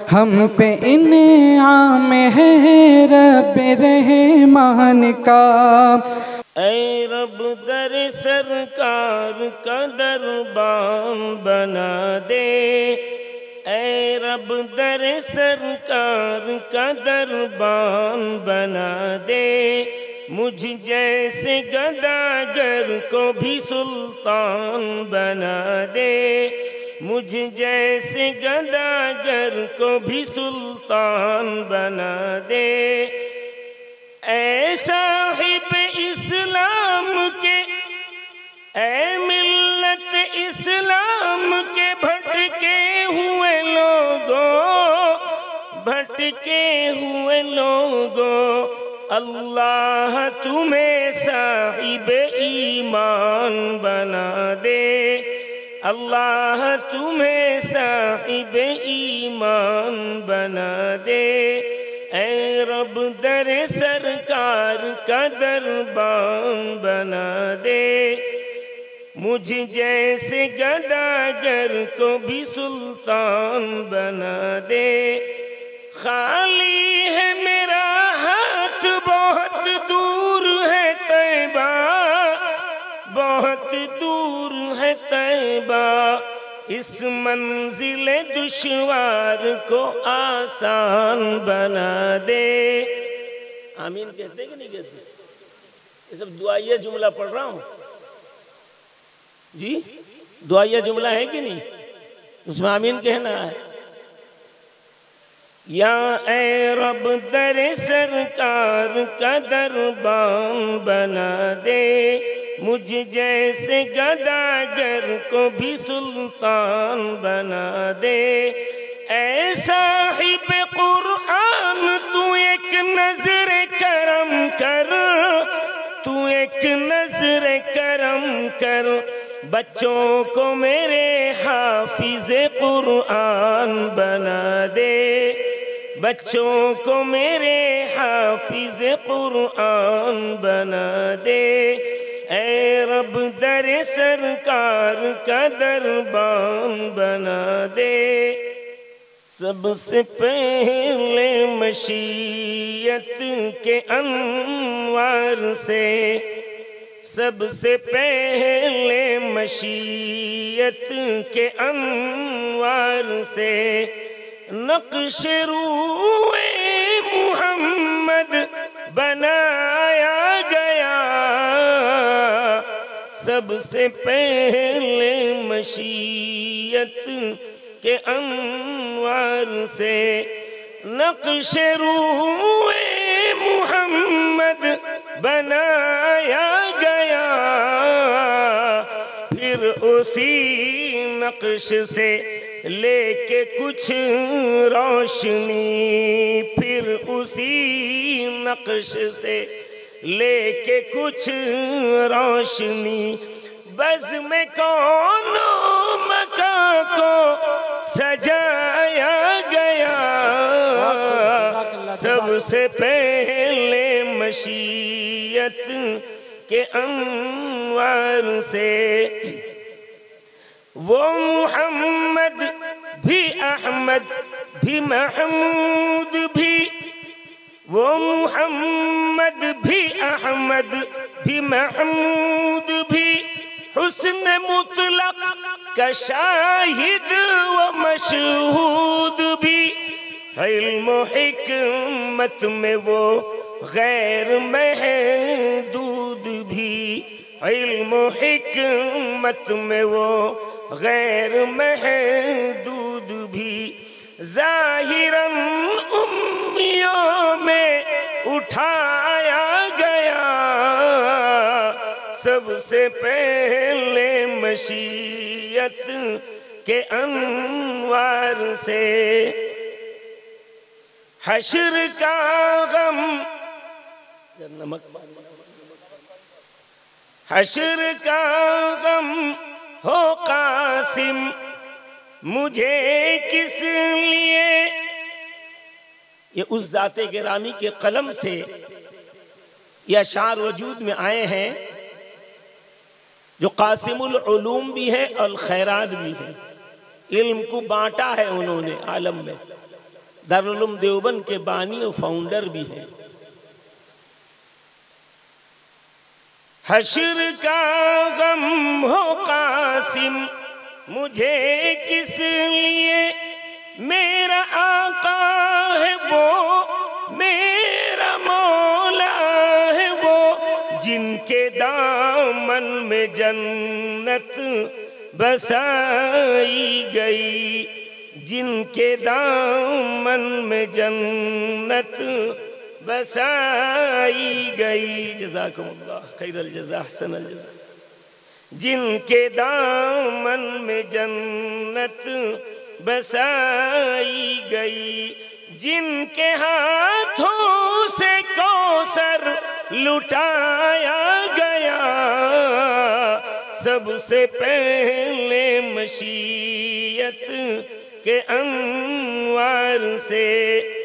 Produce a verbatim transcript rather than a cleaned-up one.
हम पे इनाम है रब रहमान का। ऐ रब दर सरकार का दरबान बना दे, ऐ रब दर सरकार का दरबान बना दे, मुझ जैसे गदागर को भी सुल्तान बना दे, मुझ जैसे गदागर को भी सुल्तान बना दे। ऐ साहिब इस्लाम के, ऐ मिल्लत इस्लाम के भटके हुए लोगों, भटके हुए लोगों, अल्लाह तुम्हें साहिब ईमान बना दे, अल्लाह तुम्हें साहिब ईमान बना दे। ऐ रब दर सरकार का दरबान बना दे, मुझ जैसे गदागर को भी सुल्तान बना दे। खाली है मेरा हाथ, बहुत दूर है तैबा, बहुत दूर है तैबा, इस मंजिल दुश्वार को आसान बना दे। आमीन कहते कि नहीं कहते? ये सब दुआइया जुमला पढ़ रहा हूँ जी, दुआइया जुमला है कि नहीं? उसमें आमीन कहना है। या ऐ रब दर सरकार का दरबान बना दे, मुझ जैसे गदागर को भी सुल्तान बना दे। ऐ साहिब कुरान तू एक नजर करम कर, तू एक नजर करम कर, बच्चों को मेरे हाफिज कुरान बना दे, बच्चों को मेरे हाफिज कुरान बना दे। ऐ रब दर सरकार का दरबान बना दे। सबसे पहले मशीयत के अनवार से, सबसे पहले मशीयत के अनवार से, नक्श रूए मुहम्मद बनाया गया। सबसे पहले मशीयत के अनवार से, नक्श रूए मुहम्मद बनाया गया। फिर उसी नक्श से लेके कुछ रोशनी, फिर उसी नक्श से लेके कुछ रोशनी, बज़्म में कौन मकां को सजाया गया। सबसे पहले मशीयत के अनवार से, वो मुहम्मद भी अहमद भी महमूद भी, वो मुहम्मद भी अहमद भी महमूद भी, हुस्न मुतलक का शाहिद व मशहूद भी। इल्म हिकमत में वो गैर महदूद भी, इल्म हिकमत में वो गैर महदूद भी। ज़ाहिरन उम्मियों में उठाया गया। सबसे पहले मशीयत के अनवार से, हश्र का गम, नमक, हश्र का गम हो कासिम मुझे किस लिए। ये उस ज़ाते गिरामी के कलम से ये अशार वजूद में आए हैं जो कासिमुल उलूम भी है और खैरात भी है। इल्म को बांटा है उन्होंने आलम में, दारुल उलूम देवबंद के बानी और फाउंडर भी हैं। हश्र का गम हो कासिम मुझे किस लिए, मेरा आका है वो, मेरा मौला है वो, जिनके दामन में जन्नत बसाई गई, जिनके दामन में जन्नत बसाई गई। जज़ाकुमुल्लाह खैरल जज़ा हसनल जज़ा। जिनके दामन में जन्नत बसाई गई, जिनके हाथों से कौसर लुटाया गया, सबसे पहले मशीयत के अनवार से